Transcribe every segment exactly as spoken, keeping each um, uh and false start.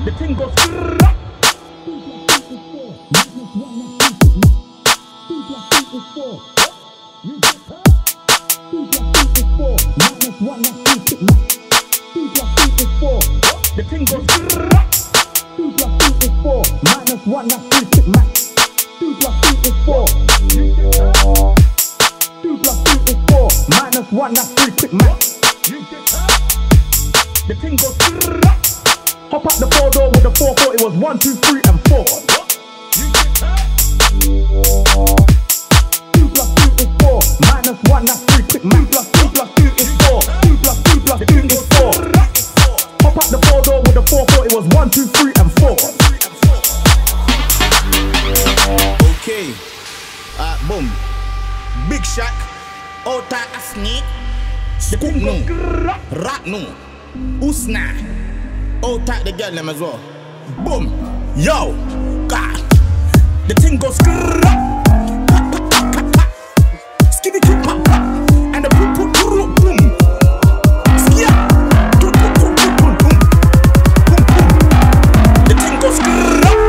The thing goes. The thing goes. Two plus two is four. Minus one, that's three, six max. Two plus two is four. Two plus two is four. Minus one, that's three, six max. The thing goes. Hop out the four door with the four four. It was one, two, three, and four. Two plus two is four. Minus one, that's three, six max. Two plus two plus two is four. Two plus two plus two is four. Hop out the four door with the four four. It was one, two, three, and four. Okay, uh, boom. Big Shaq, Ota Asni, Scoop no, Rat no, Usna, Ota the girl them as well. Boom, yo, God, the thing goes skibby pop pop pop, and the boom boom boom boom. Skia, boom boom boom boom boom boom, boom boom. The thing goes boom boom.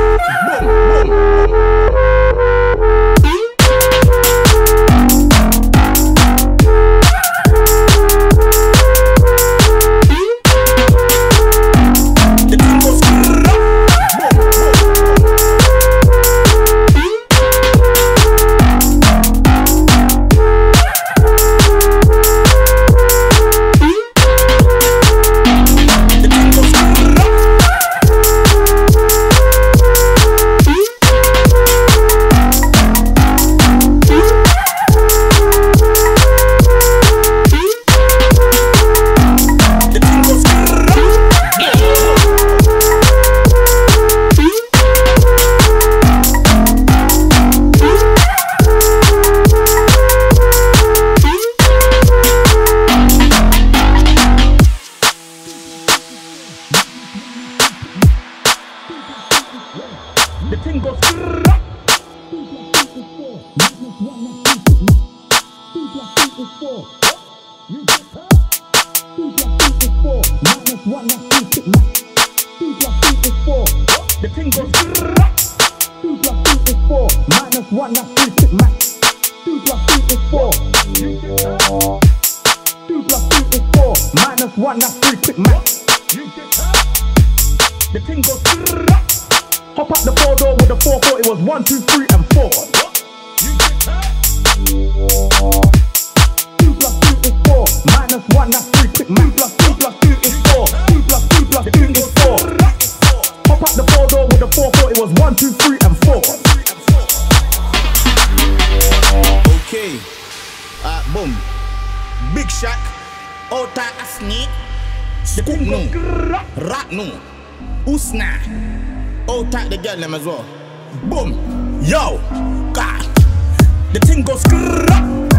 The thing goes. The thing goes. Two plus two is four. Minus one, that's three, six max. Two plus two is four. Two plus two is four. Minus one, that's three, six max. The thing goes. Hop out the four door with the four four. It was one, two, three, and four. Two plus two is four. Minus one, that's three, six max. Two plus two plus two is four. Two plus two plus two is four. Hop out the four door with the four four. It was one, two, three, and four. Okay, uh, boom. Big Shaq, Ota Asni, Scoop no, Rat no, Usna, Ota the girl them as well. Boom, yo, God, the thing goes.